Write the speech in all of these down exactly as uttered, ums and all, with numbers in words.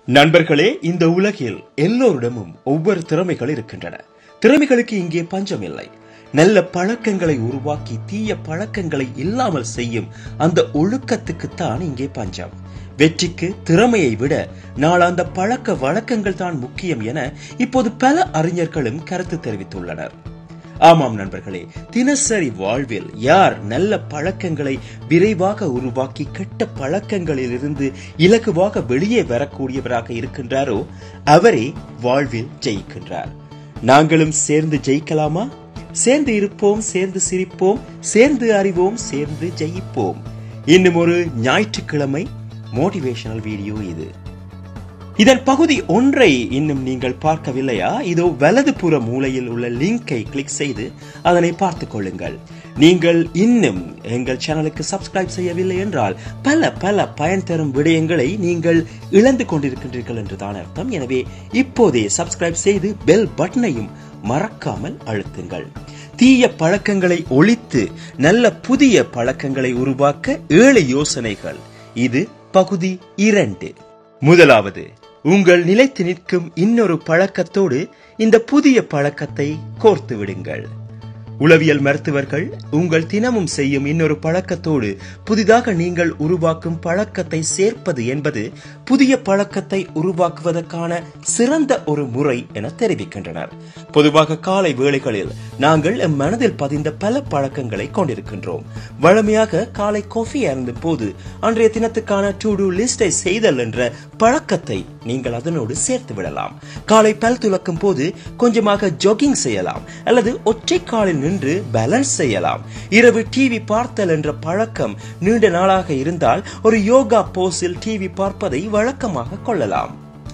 நண்பர்களே, இந்த உலகில் எல்லோரிடமும் ஒவ்வொரு திறமைகள் இருக்கின்றன. திறமைகளுக்கு இங்கே பஞ்சம் இல்லை. நல்ல பழக்கங்களை உருவாக்கி தீய பழக்கங்களை இல்லாமல் செய்யும் அந்த ஒழுக்கத்துக்குத்தான் இங்கே பஞ்சம். வெற்றிக்கு திறமையை விட நாளாந்த பழக்க வழக்கங்கள் தான் முக்கியம் என இப்போது பல அறிஞர்களும் கருத்து தெரிவித்துள்ளனர். ஆமாம் நண்பர்களே, தினசரி வாழ்வில் யார் நல்ல பழக்கங்களை விரைவாக உருவாக்கி கெட்ட பழக்கங்களில் இருந்து இலகுவாக வெளியே வரக்கூடியவராக இருக்கின்றாரோ அவரே வாழ்வில் ஜெயிக்கின்றார். நாங்களும் சேர்ந்து ஜெயிக்கலாமா? சேர்ந்து இருப்போம், சேர்ந்து சிரிப்போம், சேர்ந்து அறிவோம், சேர்ந்து ஜெயிப்போம். இன்னும் ஒரு ஞாயிற்றுக்கிழமை மோட்டிவேஷனல் வீடியோ இது. இதன் பகுதி ஒன்றை இன்னும் நீங்கள் பார்க்கவில்லையா? இதோ வலது புற மூலையில் உள்ள லிங்கை கிளிக் செய்து அதனை பார்த்துக் கொள்ளுங்கள். நீங்கள் இன்னும் எங்கள் சேனலுக்கு சப்ஸ்கிரைப் செய்யவில்லை என்றால் பல பல பயன் தரும் விடயங்களை நீங்கள் இழந்து கொண்டிருக்கின்றீர்கள் என்றுதான் அர்த்தம். எனவே இப்போதே சப்ஸ்கிரைப் செய்து பெல் பட்டனையும் மறக்காமல் அழுத்துங்கள். தீய பழக்கங்களை ஒழித்து நல்ல புதிய பழக்கங்களை உருவாக்க ஏழு யோசனைகள். இது பகுதி இரண்டு. முதலாவது, உங்கள் நிலைத்து நிற்கும் இன்னொரு பழக்கத்தோடு இந்த புதிய பழக்கத்தை கோர்த்து விடுங்கள். உளவியல் மருத்துவர்கள் உங்கள் தினமும் செய்யும் இன்னொரு பழக்கத்தோடு புதிதாக நீங்கள் உருவாக்கும் பழக்கத்தை சேர்ப்பது என்பது புதிய பழக்கத்தை உருவாக்குவதற்கான சிறந்த ஒரு முறை என தெரிவிக்கின்றனர். பொதுவாக காலை வேளைகளில் நாங்கள் எம் மனதில் பதிந்த பல பழக்கங்களை கொண்டிருக்கின்றோம். வழமையாக காலை காஃபி அருந்தும் போது அன்றைய தினத்துக்கான டு டூ லிஸ்டை செய்தல் என்ற பழக்கத்தை நீங்கள் அதனோடு சேர்த்து விடலாம். காலை பல் துலக்கும் போது கொஞ்சமாக ஜாகிங் செய்யலாம் அல்லது ஒற்றை காலில் நின்று பேலன்ஸ் செய்யலாம். இரவு டிவி பார்த்தல் என்ற பழக்கம் நீண்ட நாளாக இருந்தால் ஒரு யோகா போஸில் டிவி பார்ப்பதை வழக்கமாக கொள்ளலாம்.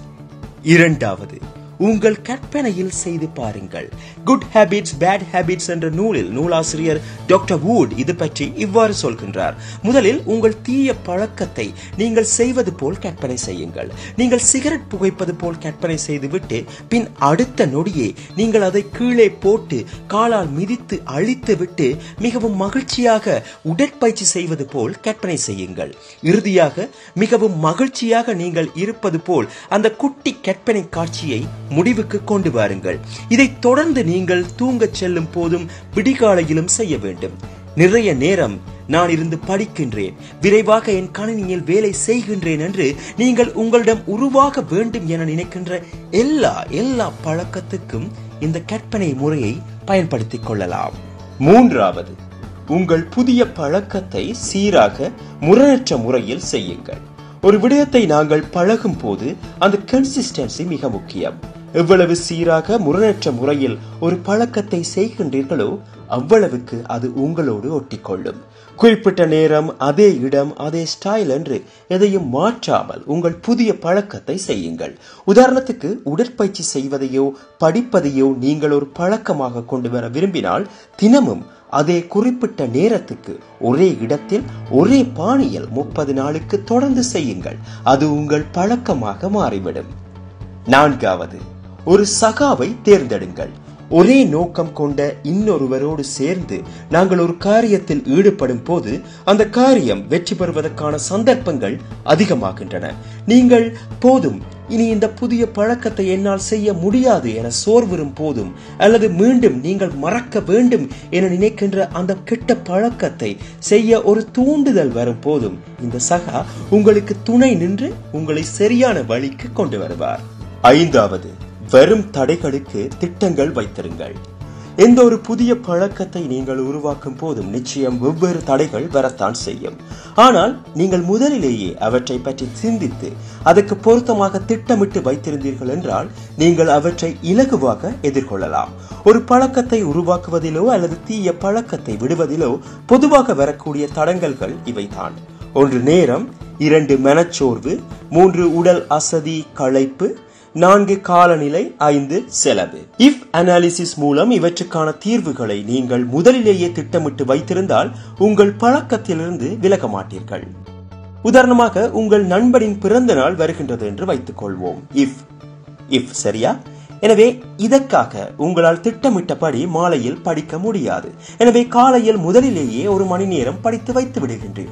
இரண்டாவது, உங்கள் கற்பனையில் செய்து பாருங்கள். குட் ஹேபிட்ஸ் பேட் ஹேபிட்ஸ் என்ற நூலில் நூலாசிரியர் டாக்டர் வூட் இது பற்றி இவ்வாறு சொல்கின்றார். முதலில் உங்கள் தீய பழக்கத்தை நீங்கள் செய்வது போல் கற்பனை செய்யுங்கள். நீங்கள் சிகரெட் புகைப்பது போல் கற்பனை செய்துவிட்டு பின் அடுத்த நொடியே நீங்கள் அதை கீழே போட்டு காலால் மிதித்து அழித்து விட்டு மிகவும் மகிழ்ச்சியாக உடற்பயிற்சி செய்வது போல் கற்பனை செய்யுங்கள். இறுதியாக மிகவும் மகிழ்ச்சியாக நீங்கள் இருப்பது போல் அந்த குட்டி கற்பனை காட்சியை முடிவுக்கு கொண்டு வாருங்கள். இதை தொடர்ந்து நீங்கள் தூங்கச் செல்லும் போதும் விடிகாலையிலும் செய்ய வேண்டும். நிறைய நேரம் நான் இருந்து படிக்கின்றேன், விரைவாக என் கணினியில் வேலை செய்கின்றேன் என்று நீங்கள் உங்களிடம் உருவாக வேண்டும் என நினைக்கின்ற எல்லா எல்லா பழக்கத்துக்கும் இந்த கற்பனை முறையை பயன்படுத்திக் கொள்ளலாம். மூன்றாவது, உங்கள் புதிய பழக்கத்தை சீராக முரணற்ற முறையில் செய்யுங்கள். ஒரு விடயத்தை நாங்கள் பழகும் போது அந்த கன்சிஸ்டன்சி மிக முக்கியம். எவ்வளவு சீராக முரணற்ற முறையில் ஒரு பழக்கத்தை செய்கின்றீர்களோ அவ்வளவுக்கு அது உங்களோடு ஒட்டிக்கொள்ளும். குறிப்பிட்ட நேரம், அதே இடம், அதே ஸ்டைல் என்று எதையும் மாற்றாமல் உங்கள் புதிய பழக்கத்தை செய்யுங்கள். உதாரணத்துக்கு, உடற்பயிற்சி செய்வதையோ படிப்பதையோ நீங்கள் ஒரு பழக்கமாக கொண்டு வர விரும்பினால் தினமும் அதே குறிப்பிட்ட நேரத்துக்கு ஒரே இடத்தில் ஒரே பாணியில் முப்பது நாளுக்கு தொடர்ந்து செய்யுங்கள். அது உங்கள் பழக்கமாக மாறிவிடும். நான்காவது, ஒரு சகாவை தேர்ந்தெடுங்கள். ஒரே நோக்கம் கொண்ட இன்னொருவரோடு சேர்ந்து நாங்கள் ஒரு காரியத்தில் ஈடுபடும் போது அந்த காரியம் வெற்றி பெறுவதற்கான சந்தர்ப்பங்கள் அதிகமாகின்றன. நீங்கள் போதும், இனி இந்த புதிய பழக்கத்தை என்னால் செய்ய முடியாது என சோர்வரும் போதும் அல்லது மீண்டும் நீங்கள் மறக்க வேண்டும் என நினைக்கின்ற அந்த கெட்ட பழக்கத்தை செய்ய ஒரு தூண்டுதல் வரும் போதும் இந்த சகா உங்களுக்கு துணை நின்று உங்களை சரியான வழிக்கு கொண்டு வருவார். ஐந்தாவது, வெறும் தடைகளுக்கு திட்டங்கள் வைத்திருங்கள். எந்த ஒரு புதிய பழக்கத்தை நீங்கள் உருவாக்கும் போதும் நிச்சயம் வெவ்வேறு தடைகள் வரத்தான் செய்யும். ஆனால் நீங்கள் முதலிலேயே அவற்றை பற்றி சிந்தித்து அதற்கு பொருத்தமாக திட்டமிட்டு வைத்திருந்தீர்கள் என்றால் நீங்கள் அவற்றை இலகுவாக எதிர்கொள்ளலாம். ஒரு பழக்கத்தை உருவாக்குவதிலோ அல்லது தீய பழக்கத்தை விடுவதிலோ பொதுவாக வரக்கூடிய தடங்கல்கள் இவைதான். ஒன்று நேரம், இரண்டு மனச்சோர்வு, மூன்று உடல் அசதி களைப்பு, நான்கு காலநிலை, ஐந்து செலவு. இஃப் அனாலிசிஸ் மூலம் இவற்றுக்கான தீர்வுகளை நீங்கள் முதலிலேயே திட்டமிட்டு வைத்திருந்தால் உங்கள் பழக்கத்திலிருந்து விலக மாட்டீர்கள். உதாரணமாக, உங்கள் நண்பனின் பிறந்த நாள் வருகின்றது என்று வைத்துக் கொள்வோம். இஃப் இஃப் சரியா? எனவே இதற்காக உங்களால் திட்டமிட்டபடி மாலையில் படிக்க முடியாது. எனவே காலையில் முதலிலேயே ஒரு மணி நேரம் படித்து வைத்து விடுகின்றீர்கள்.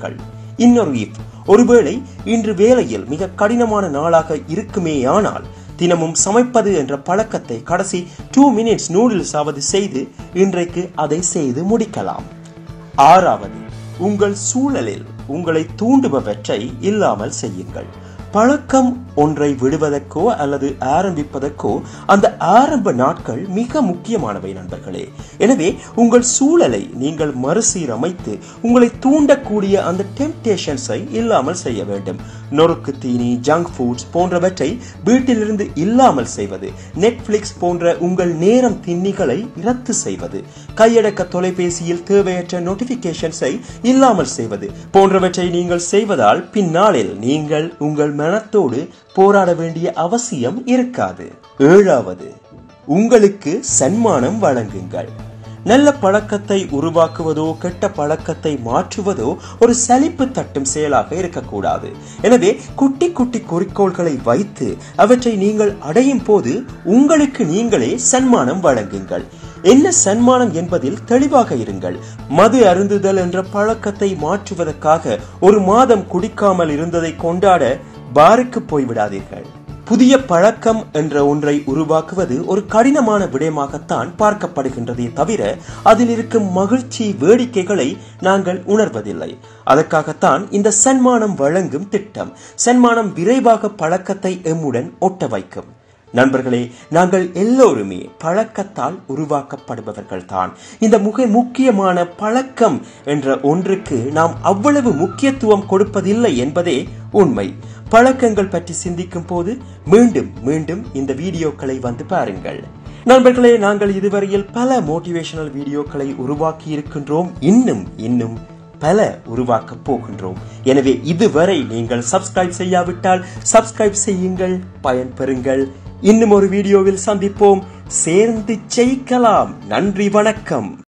இன்னொரு இஃப், ஒருவேளை இன்று வேலையில் மிக கடினமான நாளாக இருக்குமேயானால் தினமும் சமைப்பது என்ற பழக்கத்தை கடைசி டூ மினிட்ஸ் நூடுல்ஸ் ஆவது செய்து இன்றைக்கு அதை செய்து முடிக்கலாம். ஆறாவது, உங்கள் சூழலில் உங்களை தூண்டுபவற்றை இல்லாமல் செய்யுங்கள். பழக்கம் ஒன்றை விடுவதற்கோ அல்லது ஆரம்பிப்பதற்கோ அந்த ஆரம்ப நாட்கள் மிக முக்கியமானவை நண்பர்களே. எனவே உங்கள் சூழலை நீங்கள் மறுசீரமைத்து உங்களை தூண்டக்கூடிய அந்த டெம்டேஷன்ஸை இல்லாமல் செய்ய வேண்டும். நொறுக்கு தீனி, ஜங்க் ஃபுட்ஸ் போன்றவற்றை வீட்டிலிருந்து இல்லாமல் செய்வது, நெட்ஃபிளிக்ஸ் போன்ற உங்கள் நேரம் திண்ணிகளை ரத்து செய்வது, கையடக்க தொலைபேசியில் தேவையற்ற நோட்டிபிகேஷன்ஸை இல்லாமல் செய்வது போன்றவற்றை நீங்கள் செய்வதால் பின்னாளில் நீங்கள் உங்கள் மனத்தோடு போராட வேண்டிய அவசியம் இருக்காது. ஏழாவது, உங்களுக்கு சன்மானம் வழங்குங்கள். நல்ல பழக்கத்தை உருவாக்குவதோ கெட்ட பழக்கத்தை மாற்றுவதோ ஒரு சலிப்பு தட்டும் செயலாக இருக்கக்கூடாது. எனவே குட்டி குட்டி குறிக்கோள்களை வைத்து அவற்றை நீங்கள் அடையும் போது உங்களுக்கு நீங்களே சன்மானம் வழங்குங்கள். என்ன சன்மானம் என்பதில் தெளிவாக இருங்கள். மது அருந்துதல் என்ற பழக்கத்தை மாற்றுவதற்காக ஒரு மாதம் குடிக்காமல் இருந்ததை கொண்டாட பாருக்கு போய்விடாதீர்கள். புதிய பழக்கம் என்ற ஒன்றை உருவாக்குவது ஒரு கடினமான விடயமாகத்தான் பார்க்கப்படுகின்றதே தவிர அதில் இருக்கும் மகிழ்ச்சி வேடிக்கைகளை நாங்கள் உணர்வதில்லை. அதற்காகத்தான் இந்த சன்மானம் வழங்கும் திட்டம். சன்மானம் விரைவாக பழக்கத்தை எம்முடன் ஒட்ட வைக்கும். நண்பர்களே, நாங்கள் எல்லோருமே பழக்கத்தால் உருவாக்கப்படுபவர்கள் தான். இந்த மிக முக்கியமான பழக்கம் என்ற ஒன்றுக்கு நாம் அவ்வளவு முக்கியத்துவம் கொடுப்பதில்லை என்பதே உண்மை. பழக்கங்கள் பற்றி சிந்திக்கும் போது மீண்டும் மீண்டும் இந்த வீடியோக்களை வந்து பாருங்கள். நண்பர்களே, நாங்கள் இதுவரையில் பல மோட்டிவேஷனல் வீடியோக்களை உருவாக்கி இருக்கின்றோம். இன்னும் இன்னும் பல உருவாக்க போகின்றோம். எனவே இதுவரை நீங்கள் சப்ஸ்கிரைப் செய்யாவிட்டால் சப்ஸ்கிரைப் செய்யுங்கள், பயன்பெறுங்கள். இன்னும் ஒரு வீடியோவில் சந்திப்போம். சேர்ந்து ஜெயிக்கலாம். நன்றி, வணக்கம்.